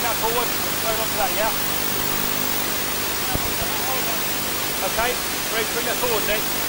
that forward. Going on to that, yeah? Okay, bring that forward, Nick.